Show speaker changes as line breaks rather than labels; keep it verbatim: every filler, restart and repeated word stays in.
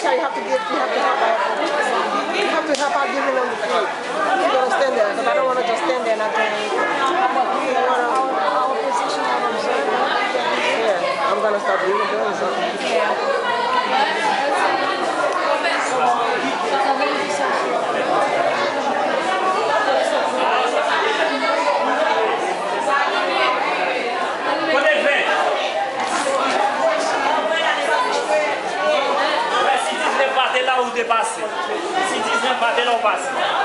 teacher, you have to give, you have to help out. You have to help out giving them the food. You're gonna stand there, because I don't want to just stand there and not do anything. Our, our position of observer. Yeah, I'm gonna start really doing something. Yeah.
Là où dépasser. Si dix-neuf pas de l'on passe.